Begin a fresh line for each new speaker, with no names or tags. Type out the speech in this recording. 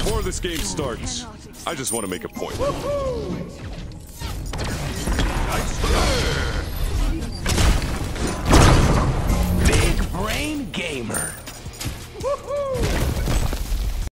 Before this game starts, I just want to make a point.
Nice.